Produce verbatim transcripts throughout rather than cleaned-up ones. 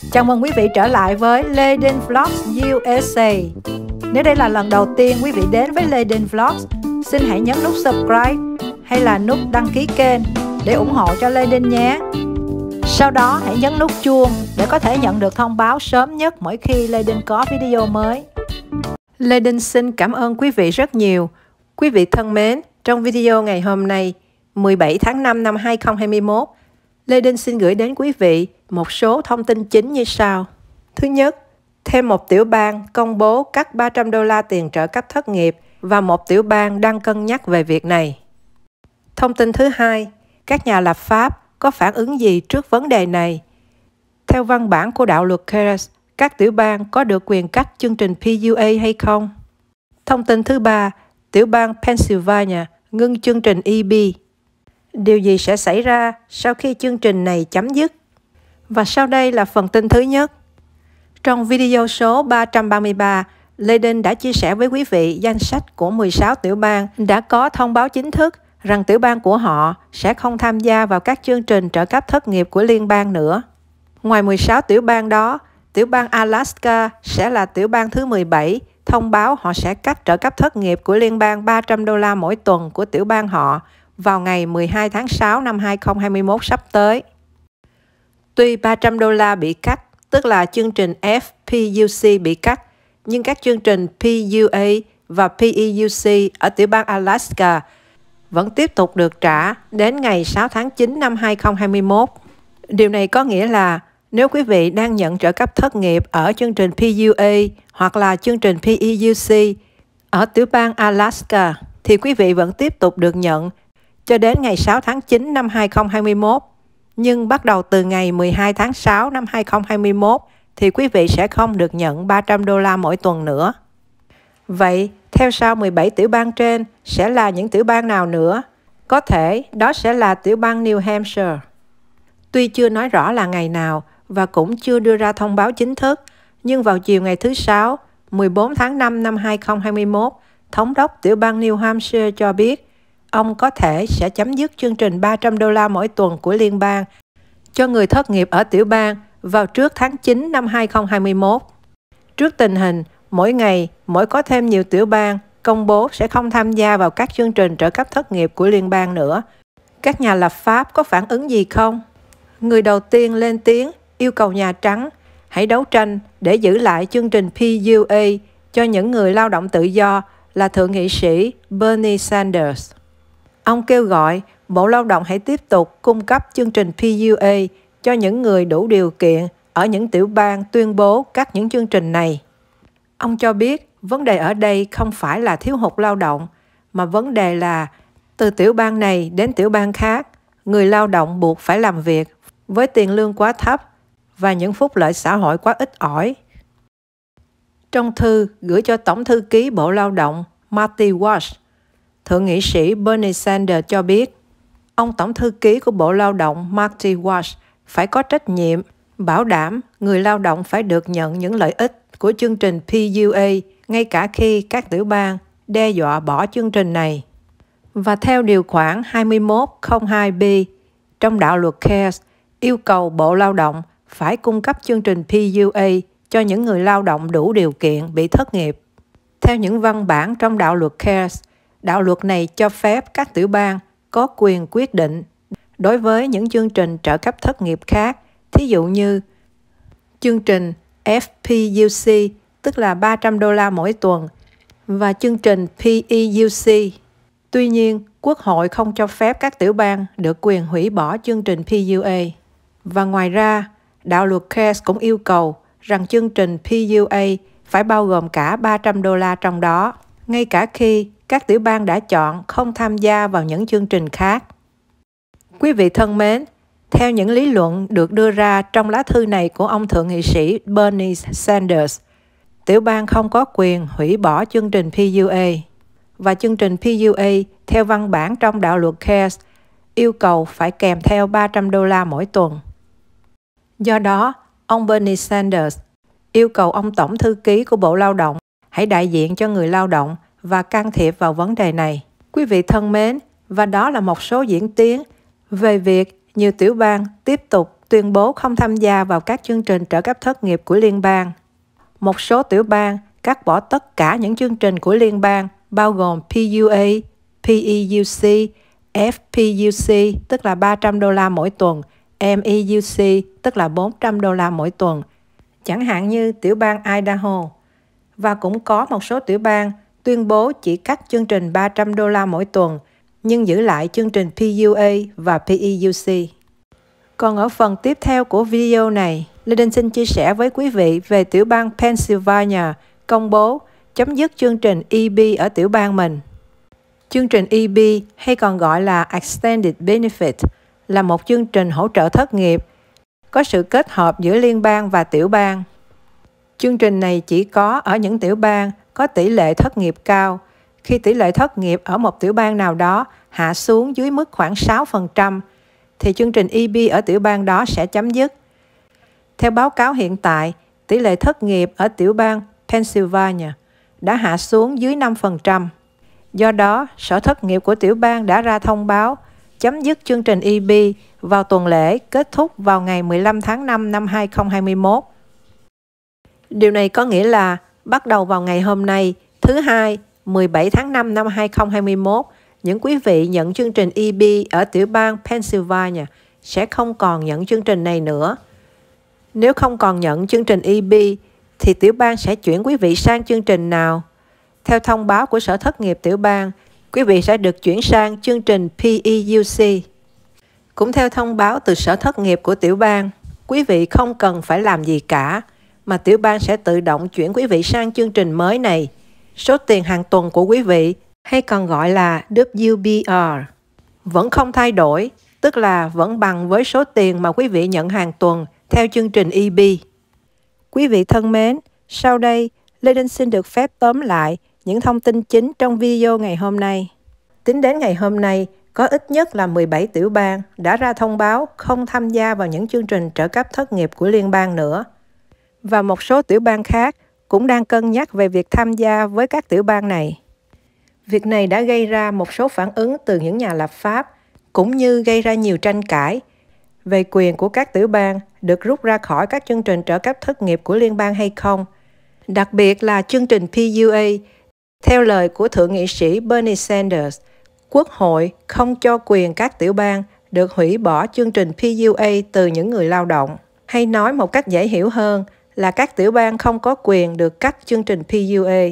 Chào mừng quý vị trở lại với Lê Đinh Vlogs u ét a. Nếu đây là lần đầu tiên quý vị đến với Lê Đinh Vlogs, xin hãy nhấn nút subscribe hay là nút đăng ký kênh để ủng hộ cho Lê Đinh nhé. Sau đó hãy nhấn nút chuông để có thể nhận được thông báo sớm nhất mỗi khi Lê Đinh có video mới. Lê Đinh xin cảm ơn quý vị rất nhiều. Quý vị thân mến, trong video ngày hôm nay, mười bảy tháng năm năm hai nghìn không trăm hai mươi mốt, Lê Đinh xin gửi đến quý vị một số thông tin chính như sau. Thứ nhất, thêm một tiểu bang công bố cắt ba trăm đô la tiền trợ cấp thất nghiệp và một tiểu bang đang cân nhắc về việc này. Thông tin thứ hai, các nhà lập pháp có phản ứng gì trước vấn đề này? Theo văn bản của đạo luật CARES, các tiểu bang có được quyền cắt chương trình pê u a hay không? Thông tin thứ ba, tiểu bang Pennsylvania ngưng chương trình e bê. Điều gì sẽ xảy ra sau khi chương trình này chấm dứt? Và sau đây là phần tin thứ nhất. Trong video số ba trăm ba mươi ba, Lê Đinh đã chia sẻ với quý vị danh sách của mười sáu tiểu bang đã có thông báo chính thức rằng tiểu bang của họ sẽ không tham gia vào các chương trình trợ cấp thất nghiệp của liên bang nữa. Ngoài mười sáu tiểu bang đó, tiểu bang Alaska sẽ là tiểu bang thứ mười bảy thông báo họ sẽ cắt trợ cấp thất nghiệp của liên bang ba trăm đô la mỗi tuần của tiểu bang họ vào ngày mười hai tháng sáu năm hai nghìn không trăm hai mươi mốt sắp tới. Tuy ba trăm đô la bị cắt, tức là chương trình ép pê u xê bị cắt, nhưng các chương trình pê u a và pê e u xê ở tiểu bang Alaska vẫn tiếp tục được trả đến ngày sáu tháng chín năm hai nghìn không trăm hai mươi mốt. Điều này có nghĩa là nếu quý vị đang nhận trợ cấp thất nghiệp ở chương trình pê u a hoặc là chương trình pê e u xê ở tiểu bang Alaska thì quý vị vẫn tiếp tục được nhận cho đến ngày sáu tháng chín năm hai nghìn không trăm hai mươi mốt. Nhưng bắt đầu từ ngày mười hai tháng sáu năm hai nghìn không trăm hai mươi mốt thì quý vị sẽ không được nhận ba trăm đô la mỗi tuần nữa. Vậy, theo sau mười bảy tiểu bang trên sẽ là những tiểu bang nào nữa? Có thể đó sẽ là tiểu bang New Hampshire. Tuy chưa nói rõ là ngày nào và cũng chưa đưa ra thông báo chính thức, nhưng vào chiều ngày thứ Sáu, mười bốn tháng năm năm hai nghìn không trăm hai mươi mốt, Thống đốc tiểu bang New Hampshire cho biết ông có thể sẽ chấm dứt chương trình ba trăm đô la mỗi tuần của liên bang cho người thất nghiệp ở tiểu bang vào trước tháng chín năm hai nghìn không trăm hai mươi mốt. Trước tình hình, mỗi ngày, mỗi có thêm nhiều tiểu bang công bố sẽ không tham gia vào các chương trình trợ cấp thất nghiệp của liên bang nữa. Các nhà lập pháp có phản ứng gì không? Người đầu tiên lên tiếng yêu cầu Nhà Trắng hãy đấu tranh để giữ lại chương trình pê u a cho những người lao động tự do là Thượng nghị sĩ Bernie Sanders. Ông kêu gọi Bộ Lao động hãy tiếp tục cung cấp chương trình pê u a cho những người đủ điều kiện ở những tiểu bang tuyên bố cắt những chương trình này. Ông cho biết vấn đề ở đây không phải là thiếu hụt lao động, mà vấn đề là từ tiểu bang này đến tiểu bang khác, người lao động buộc phải làm việc với tiền lương quá thấp và những phúc lợi xã hội quá ít ỏi. Trong thư gửi cho Tổng thư ký Bộ Lao động Marty Walsh, Thượng nghị sĩ Bernie Sanders cho biết, ông Tổng thư ký của Bộ Lao động Marty Walsh phải có trách nhiệm bảo đảm người lao động phải được nhận những lợi ích của chương trình pê u a ngay cả khi các tiểu bang đe dọa bỏ chương trình này. Và theo điều khoản hai mươi mốt không hai B trong đạo luật CARES yêu cầu Bộ Lao động phải cung cấp chương trình pê u a cho những người lao động đủ điều kiện bị thất nghiệp. Theo những văn bản trong đạo luật CARES, đạo luật này cho phép các tiểu bang có quyền quyết định đối với những chương trình trợ cấp thất nghiệp khác, thí dụ như chương trình ép pê u xê, tức là ba trăm đô la mỗi tuần, và chương trình pê e u xê. Tuy nhiên, Quốc hội không cho phép các tiểu bang được quyền hủy bỏ chương trình pê u a. Và ngoài ra, đạo luật CARES cũng yêu cầu rằng chương trình pê u a phải bao gồm cả ba trăm đô la trong đó, ngay cả khi các tiểu bang đã chọn không tham gia vào những chương trình khác. Quý vị thân mến, theo những lý luận được đưa ra trong lá thư này của ông Thượng nghị sĩ Bernie Sanders, tiểu bang không có quyền hủy bỏ chương trình pê u a. Và chương trình pê u a theo văn bản trong đạo luật CARES yêu cầu phải kèm theo ba trăm đô la mỗi tuần. Do đó, ông Bernie Sanders yêu cầu ông Tổng thư ký của Bộ Lao động hãy đại diện cho người lao động và can thiệp vào vấn đề này. Quý vị thân mến, và đó là một số diễn tiến về việc nhiều tiểu bang tiếp tục tuyên bố không tham gia vào các chương trình trợ cấp thất nghiệp của liên bang. Một số tiểu bang cắt bỏ tất cả những chương trình của liên bang, bao gồm pê u a, pê e u xê, ép pê u xê, tức là ba trăm đô la mỗi tuần, em e u xê, tức là bốn trăm đô la mỗi tuần, chẳng hạn như tiểu bang Idaho. Và cũng có một số tiểu bang tuyên bố chỉ cắt chương trình ba trăm đô la mỗi tuần, nhưng giữ lại chương trình pê u a và pê e u xê. Còn ở phần tiếp theo của video này, Lê Đinh xin chia sẻ với quý vị về tiểu bang Pennsylvania công bố chấm dứt chương trình e bê ở tiểu bang mình. Chương trình e bê hay còn gọi là Extended Benefit là một chương trình hỗ trợ thất nghiệp có sự kết hợp giữa liên bang và tiểu bang. Chương trình này chỉ có ở những tiểu bang có tỷ lệ thất nghiệp cao. Khi tỷ lệ thất nghiệp ở một tiểu bang nào đó hạ xuống dưới mức khoảng sáu phần trăm, thì chương trình e bê ở tiểu bang đó sẽ chấm dứt. Theo báo cáo hiện tại, tỷ lệ thất nghiệp ở tiểu bang Pennsylvania đã hạ xuống dưới năm phần trăm. Do đó, Sở Thất nghiệp của tiểu bang đã ra thông báo chấm dứt chương trình e bê vào tuần lễ kết thúc vào ngày mười lăm tháng năm năm hai nghìn không trăm hai mươi mốt. Điều này có nghĩa là bắt đầu vào ngày hôm nay, thứ Hai, mười bảy tháng năm năm hai nghìn không trăm hai mươi mốt, những quý vị nhận chương trình e bê ở tiểu bang Pennsylvania sẽ không còn nhận chương trình này nữa. Nếu không còn nhận chương trình e bê, thì tiểu bang sẽ chuyển quý vị sang chương trình nào? Theo thông báo của Sở Thất nghiệp tiểu bang, quý vị sẽ được chuyển sang chương trình pê e u xê. Cũng theo thông báo từ Sở Thất nghiệp của tiểu bang, quý vị không cần phải làm gì cả, mà tiểu bang sẽ tự động chuyển quý vị sang chương trình mới này. Số tiền hàng tuần của quý vị, hay còn gọi là W B R, vẫn không thay đổi, tức là vẫn bằng với số tiền mà quý vị nhận hàng tuần theo chương trình e bê. Quý vị thân mến, sau đây, Lê Đinh xin được phép tóm lại những thông tin chính trong video ngày hôm nay. Tính đến ngày hôm nay, có ít nhất là mười bảy tiểu bang đã ra thông báo không tham gia vào những chương trình trợ cấp thất nghiệp của liên bang nữa. Và một số tiểu bang khác cũng đang cân nhắc về việc tham gia với các tiểu bang này. Việc này đã gây ra một số phản ứng từ những nhà lập pháp, cũng như gây ra nhiều tranh cãi về quyền của các tiểu bang được rút ra khỏi các chương trình trợ cấp thất nghiệp của liên bang hay không. Đặc biệt là chương trình pê u a, theo lời của Thượng nghị sĩ Bernie Sanders, Quốc hội không cho quyền các tiểu bang được hủy bỏ chương trình pê u a từ những người lao động. Hay nói một cách dễ hiểu hơn là các tiểu bang không có quyền được cắt chương trình pê u a.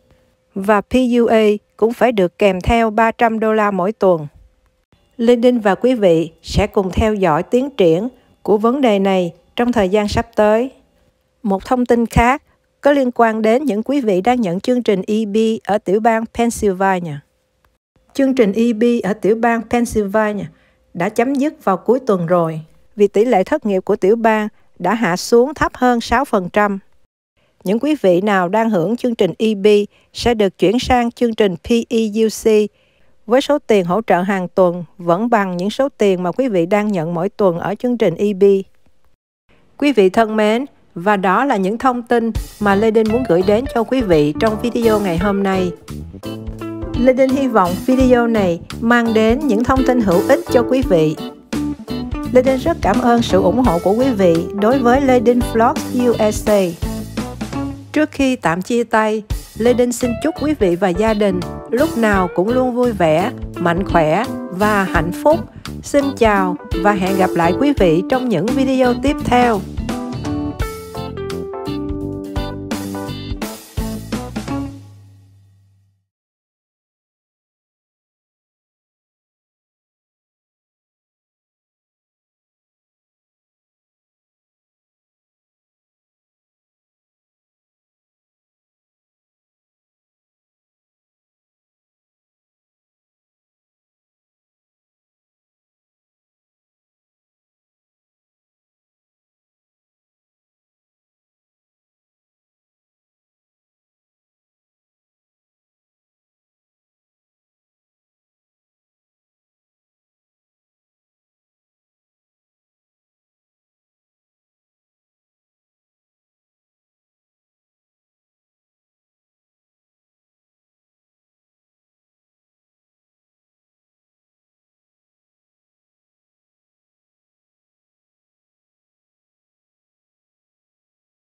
Và pê u a cũng phải được kèm theo ba trăm đô la mỗi tuần. Lê Đinh và quý vị sẽ cùng theo dõi tiến triển của vấn đề này trong thời gian sắp tới. Một thông tin khác có liên quan đến những quý vị đang nhận chương trình e bê ở tiểu bang Pennsylvania. Chương trình e bê ở tiểu bang Pennsylvania đã chấm dứt vào cuối tuần rồi, vì tỷ lệ thất nghiệp của tiểu bang đã hạ xuống thấp hơn sáu phần trăm. Những quý vị nào đang hưởng chương trình e bê sẽ được chuyển sang chương trình pê e u xê với số tiền hỗ trợ hàng tuần vẫn bằng những số tiền mà quý vị đang nhận mỗi tuần ở chương trình e bê. Quý vị thân mến, và đó là những thông tin mà Lê Đinh muốn gửi đến cho quý vị trong video ngày hôm nay. Lê Đinh hy vọng video này mang đến những thông tin hữu ích cho quý vị. Lê Đinh rất cảm ơn sự ủng hộ của quý vị đối với Lê Đinh Vlogs u ét a. Trước khi tạm chia tay, Lê Đinh xin chúc quý vị và gia đình lúc nào cũng luôn vui vẻ, mạnh khỏe và hạnh phúc. Xin chào và hẹn gặp lại quý vị trong những video tiếp theo.